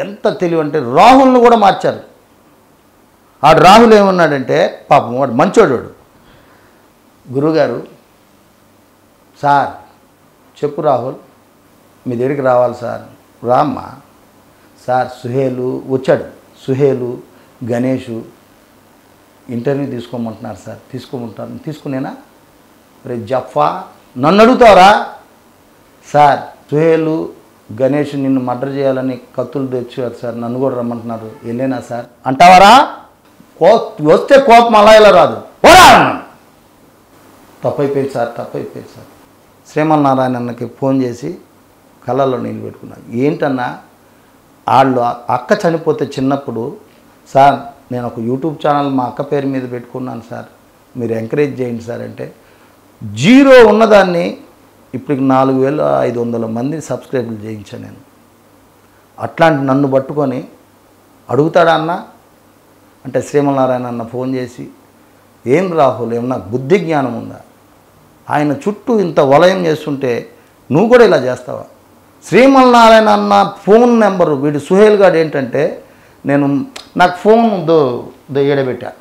ఎంత తెలివి అంటే రాహుల్ని కూడా మార్చారు. ఆ రాహుల్ ఏమన్నాడంటే పాపం వాడు మంచోడు, గురువుగారు సార్ చెప్పు రాహుల్ మీ దగ్గరికి రావాలి సార్. రామ్మా సార్ సుహేలు వచ్చాడు, సుహేలు గణేషు ఇంటర్వ్యూ తీసుకోమంటున్నారు సార్. తీసుకోమంటారు, తీసుకునేనా? రే జఫా నన్ను అడుగుతావరా? సార్ సుహేలు గణేష్ నిన్ను మర్డర్ చేయాలని కత్తులు తెచ్చారు సార్, నన్ను కూడా రమ్మంటున్నారు, వెళ్ళేనా సార్ అంటావారా? వస్తే కోపం అలా ఇలా రాదు, పోరా. తప్పైపోయింది సార్, తప్పైపోయింది సార్. శ్రీమల్ నారాయణ అన్నకి ఫోన్ చేసి కళ్ళల్లో నీళ్ళు పెట్టుకున్నాను. ఏంటన్నా వాళ్ళు అక్క చనిపోతే చిన్నప్పుడు సార్ నేను ఒక యూట్యూబ్ ఛానల్ మా అక్క పేరు మీద పెట్టుకున్నాను సార్, మీరు ఎంకరేజ్ చేయండి సార్ అంటే జీరో ఉన్నదాన్ని ఇప్పటికి 4500 మంది సబ్స్క్రైబర్లు చేయించాను నేను. అట్లాంటి నన్ను పట్టుకొని అడుగుతాడా అన్న అంటే శ్రీమల్ నారాయణ అన్న ఫోన్ చేసి ఏం రాహుల్ ఏమన్నా బుద్ధి జ్ఞానం ఉందా? ఆయన చుట్టూ ఇంత వలయం చేస్తుంటే నువ్వు కూడా ఇలా చేస్తావా? శ్రీమల్ నారాయణ అన్న ఫోన్ నెంబరు వీడు సుహేల్ గారు ఏంటంటే నాకు ఫోన్ ఏడబెట్టా,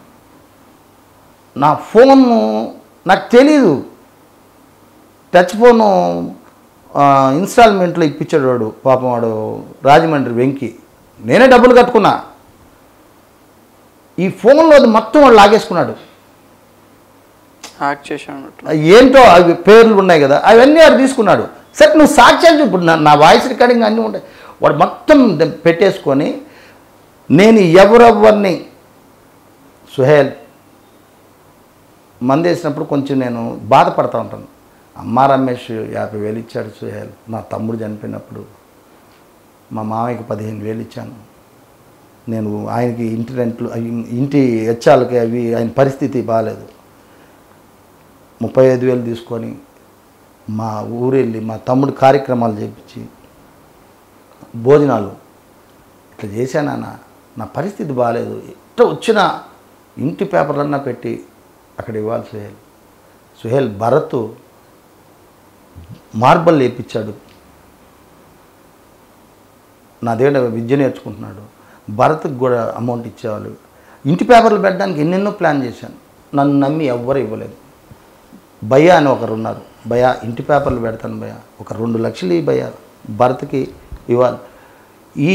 నా ఫోను నాకు తెలీదు, టచ్ ఫోను ఇన్స్టాల్మెంట్లో ఇప్పించాడు వాడు, పాపం వాడు రాజమండ్రి వెంకి. నేనే డబ్బులు కట్టుకున్నా. ఈ ఫోన్లో అది మొత్తం వాడు లాగేసుకున్నాడు. ఏంటో అవి పేర్లు ఉన్నాయి కదా అవన్నీ వాడు తీసుకున్నాడు. సరే నువ్వు సాక్ష్యాలు ఇప్పుడు నా వాయిస్ రికార్డింగ్ అన్నీ ఉంటాయి. వాడు మొత్తం పెట్టేసుకొని నేను ఎవరెవరిని సుహేల్ మంది వేసినప్పుడు కొంచెం నేను బాధపడతా ఉంటాను. అమ్మ రమేష్ 50,000 ఇచ్చాడు సుహేల్, నా తమ్ముడు చనిపోయినప్పుడు మా మామయ్యకి 15,000 ఇచ్చాను నేను. ఆయనకి ఇంటి రెంట్లు ఇంటి హెచ్చాలకి అవి ఆయన పరిస్థితి బాగాలేదు, 35,000 తీసుకొని మా ఊరెళ్ళి మా తమ్ముడు కార్యక్రమాలు చేయించి భోజనాలు ఇట్లా చేశానన్న. నా పరిస్థితి బాగాలేదు, ఇట్లా వచ్చిన ఇంటి పేపర్లన్నా పెట్టి అక్కడ ఇవ్వాలి సుహేల్. సుహేల్ భరత్ మార్బల్ వేయించాడు, నా దగ్గర విద్య నేర్చుకుంటున్నాడు, భరత్కి కూడా అమౌంట్ ఇచ్చేవాళ్ళు. ఇంటి పేపర్లు పెట్టడానికి ఎన్నెన్నో ప్లాన్ చేశాను, నన్ను నమ్మి ఎవ్వరు ఇవ్వలేదు. భయ్యా అని ఒకరు ఉన్నారు, భయ్యా ఇంటి పేపర్లు పెడతాను భయ్యా, ఒక 2 లక్షలు ఈ భయ్యా భరత్కి ఇవ్వాలి. ఈ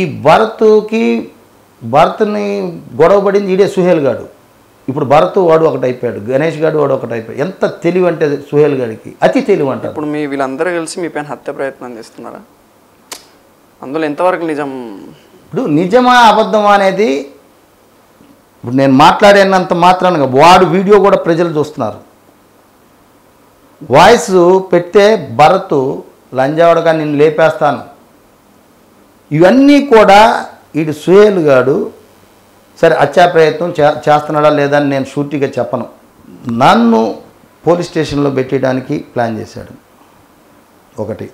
భరత్ని గొడవ పడింది ఈడే సుహేల్ గాడు. ఇప్పుడు భరత్ వాడు ఒకటి అయిపోయాడు, గణేష్ గాడు వాడు ఒకటి అయిపోయాడు. ఎంత తెలివి అంటే సుహేల్ గాడికి అతి తెలివి అంటారు. ఇప్పుడు వీళ్ళందరూ కలిసి మీ పైన హత్య ప్రయత్నం చేస్తున్నారా? అందులో ఎంతవరకు నిజం? ఇప్పుడు నిజమా అబద్ధమా అనేది ఇప్పుడు నేను మాట్లాడినంత మాత్రాన వాడు వీడియో కూడా ప్రజలు చూస్తున్నారు. వాయిస్ పెడితే భరత్ లంజావడగా నిన్ను లేపేస్తాను, ఇవన్నీ కూడా వీడు సుహేల్ గాడు. సరే హత్యా ప్రయత్నం చేస్తున్నాడా లేదా అని నేను షూరిటీగా చెప్పను. నన్ను పోలీస్ స్టేషన్లో పెట్టడానికి ప్లాన్ చేశాడు. ఒకటి,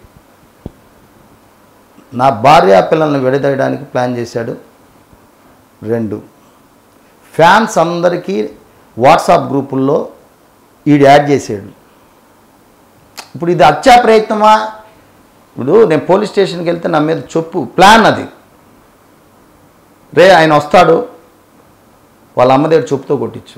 నా భార్య పిల్లల్ని విడదీయడానికి ప్లాన్ చేశాడు. 2, ఫ్యాన్స్ అందరికీ వాట్సాప్ గ్రూపుల్లో వీడు యాడ్ చేసాడు. ఇప్పుడు ఇది హత్యా ప్రయత్నమా? ఇప్పుడు నేను పోలీస్ స్టేషన్కి వెళ్తే నా మీద చెప్పు ప్లాన్ అది. రే ఆయన వస్తాడు, వాళ్ళ అమ్మ దగ్గర చెప్పుతో కొట్టించు.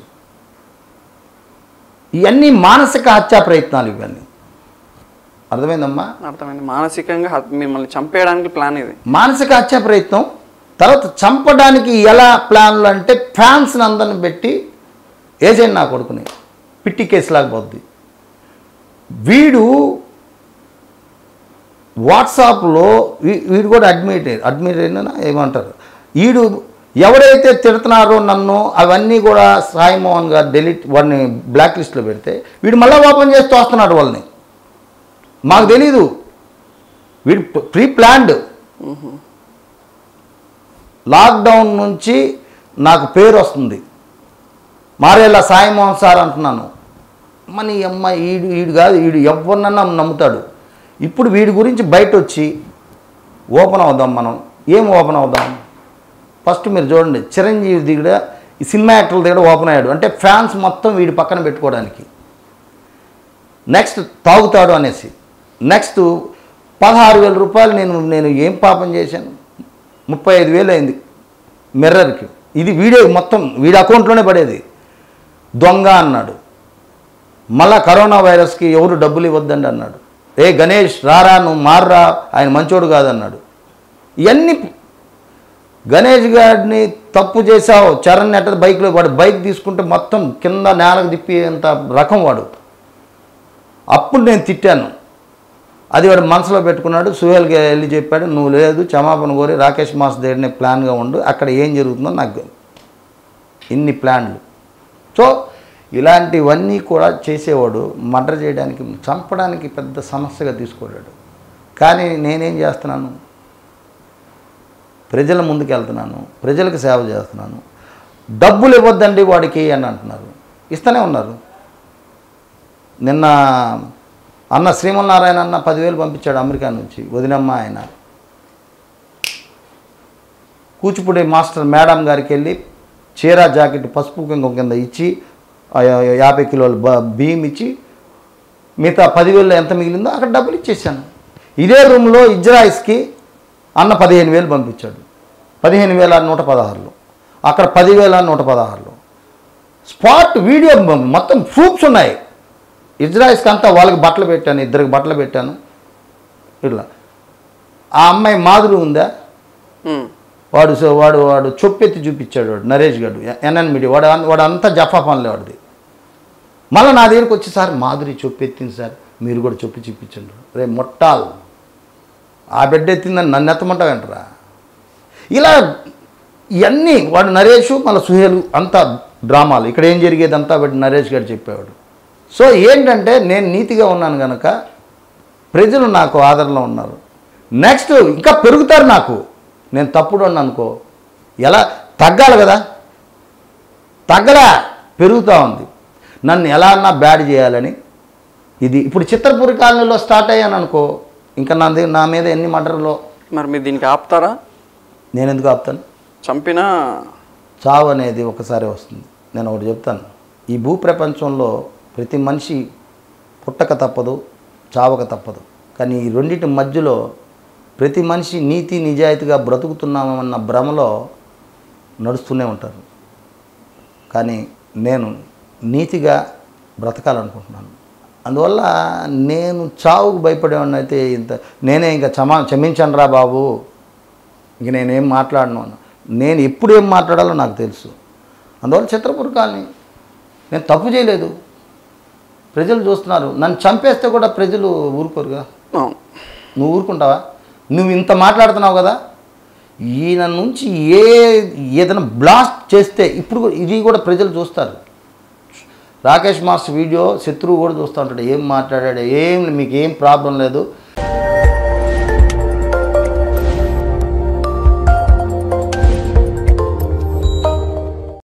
ఇవన్నీ మానసిక హత్యా ప్రయత్నాలు, ఇవన్నీ అర్థమైందమ్మా? అర్థమైంది. మానసికంగా మిమ్మల్ని చంపేయడానికి ప్లాన్ ఇది, మానసిక హత్యా ప్రయత్నం. తర్వాత చంపడానికి ఎలా ప్లాన్లు అంటే ఫ్యాన్స్ని అందరిని పెట్టి ఏజెంట్ నా కొడుకుని పిట్టి కేసులాగా పోద్ది. వీడు వాట్సాప్లో వీడు కూడా అడ్మిట్ అయినా ఏమంటారు, వీడు ఎవరైతే తిడుతున్నారో నన్ను అవన్నీ కూడా సాయి మోహన్ గారు వాడిని బ్లాక్ లిస్ట్లో పెడితే వీడు మళ్ళీ ఓపెన్ చేస్తూ వస్తున్నాడు వాళ్ళని. మాకు తెలీదు, వీడు ప్రీ ప్లాన్డ్. లాక్డౌన్ నుంచి నాకు పేరు వస్తుంది, మారేలా సాయి మోహన్ సార్ అంటున్నాను. మన అమ్మ వీడు కాదు, వీడు ఎవరినన్నా నమ్ముతాడు. ఇప్పుడు వీడి గురించి బయట వచ్చి ఓపెన్ అవుదాం. మనం ఏం ఓపెన్ అవుదాం? ఫస్ట్ మీరు చూడండి, చిరంజీవి దగ్గర ఈ సినిమా యాక్టర్ల దగ్గర ఓపెన్ అయ్యాడు అంటే ఫ్యాన్స్ మొత్తం వీడి పక్కన పెట్టుకోవడానికి. నెక్స్ట్ తాగుతాడు అనేసి. నెక్స్ట్ 16,000 రూపాయలు నేను ఏం పాపం చేశాను? 35,000 అయింది మిర్రర్కి. ఇది వీడియో మొత్తం వీడి అకౌంట్లోనే పడేది. దొంగ అన్నాడు. మళ్ళా కరోనా వైరస్కి ఎవరు డబ్బులు ఇవ్వద్దండి అన్నాడు. ఏ గణేష్ రారా, నువ్వు మారరా, ఆయన మంచోడు కాదన్నాడు. ఇవన్నీ గణేష్ గారిని తప్పు చేసావు. చరణ్ ఎట్ట బైక్లో వాడు బైక్ తీసుకుంటే మొత్తం కింద నేలకు తిప్పేంత రకం వాడు. అప్పుడు నేను తిట్టాను. అది వాడు మనసులో పెట్టుకున్నాడు. సుహేల్కి వెళ్ళి చెప్పాడు, నువ్వు లేదు క్షమాపణ కోరి రాకేష్ మాస్ దగ్గరనే ప్లాన్గా ఉండు, అక్కడ ఏం జరుగుతుందో నాకు ఇన్ని ప్లాన్లు. సో ఇలాంటివన్నీ కూడా చేసేవాడు. మర్డర్ చేయడానికి, చంపడానికి పెద్ద సమస్యగా తీసుకోడాడు. కానీ నేనేం చేస్తున్నాను, ప్రజల ముందుకు వెళ్తున్నాను, ప్రజలకు సేవ చేస్తున్నాను. డబ్బులు ఇవ్వద్దండి వాడికి అని అంటున్నారు, ఇస్తూనే ఉన్నారు. నిన్న అన్న శ్రీమన్నారాయణ అన్న 10,000 పంపించాడు అమెరికా నుంచి, వదినమ్మ ఆయన. కూచిపూడి మాస్టర్ మేడం గారికి వెళ్ళి చీర జాకెట్ పసుపు కుంకుమ కింద ఇచ్చి 50 కిలోల బియ్యం ఇచ్చి మిగతా 10,000 ఎంత మిగిలిందో అక్కడ డబ్బులు ఇచ్చేసాను. ఇదే రూమ్లో ఇజ్రాయిల్స్కి అన్న 15,000 పంపించాడు. 15,116 అక్కడ 10,116 స్పాట్ వీడియో మొత్తం ప్రూఫ్స్ ఉన్నాయి. ఇజ్రాయిల్స్కి అంతా వాళ్ళకి బట్టలు పెట్టాను, 2 బట్టలు పెట్టాను. ఇట్లా ఆ అమ్మాయి మాధురి ఉందా, వాడు వాడు వాడు చొప్పెత్తి చూపించాడు. వాడు నరేష్ గడు ఎన్ఎన్ మీడియా వాడు అంతా జఫా పనులే వాడిది. మళ్ళీ నా దగ్గరికి వచ్చి, సార్ మాధురి చొప్పెత్తింది సార్, మీరు కూడా చొప్పి చూపించండి. రే మొట్టాలు, ఆ బిడ్డ ఎత్తిందని నన్ను ఎత్తమంటావేంటరా. ఇలా ఇవన్నీ వాడు నరేష్ మళ్ళీ సుహేల్ అంతా డ్రామాలు. ఇక్కడ ఏం జరిగేది అంతా వాడు నరేష్ గారు చెప్పేవాడు. సో ఏంటంటే నేను నీతిగా ఉన్నాను కనుక ప్రజలు నాకు ఆదరణలో ఉన్నారు. నెక్స్ట్ ఇంకా పెరుగుతారు. నాకు నేను తప్పుడు అనుకో ఎలా తగ్గాలి కదా, తగ్గలా పెరుగుతూ ఉంది. నన్ను ఎలా అన్నా బ్యాడ్ చేయాలని ఇది. ఇప్పుడు చిత్రపూరి కాలనీలో స్టార్ట్ అయ్యాను అనుకో, ఇంకా నా మీద ఎన్ని మర్డర్లో. మరి మీరు దీనికి ఆపుతారా? నేను ఎందుకు ఆపుతాను? చంపినా చావు అనేది ఒకసారి వస్తుంది. నేను ఒకటి చెప్తాను, ఈ భూప్రపంచంలో ప్రతి మనిషి పుట్టక తప్పదు, చావక తప్పదు. కానీ ఈ రెండింటి మధ్యలో ప్రతి మనిషి నీతి నిజాయితీగా బ్రతుకుతున్నామన్న భ్రమలో నడుస్తూనే ఉంటారు. కానీ నేను నీతిగా బ్రతకాలనుకుంటున్నాను. అందువల్ల నేను చావుకు భయపడేవాడిని అయితే నేనే ఇంకా క్షమించండి రా బాబు, ఇంక నేనేం మాట్లాడను. నేను ఎప్పుడు ఏం మాట్లాడాలో నాకు తెలుసు. అందువల్ల చిత్రపూరి కాలనీ నేను తప్పు చేయలేదు. ప్రజలు చూస్తున్నారు. నన్ను చంపేస్తే కూడా ప్రజలు ఊరుకోరుగా. నువ్వు ఊరుకుంటావా? నువ్వు ఇంత మాట్లాడుతున్నావు కదా, ఈయన నుంచి ఏదైనా బ్లాస్ట్ చేస్తే ఇప్పుడు ఇది కూడా ప్రజలు చూస్తారు. రాకేష్ మాస్టర్ వీడియో శత్రువు కూడా చూస్తూ ఉంటాడు, ఏం మాట్లాడాడు, మీకు ఏం ప్రాబ్లం లేదు,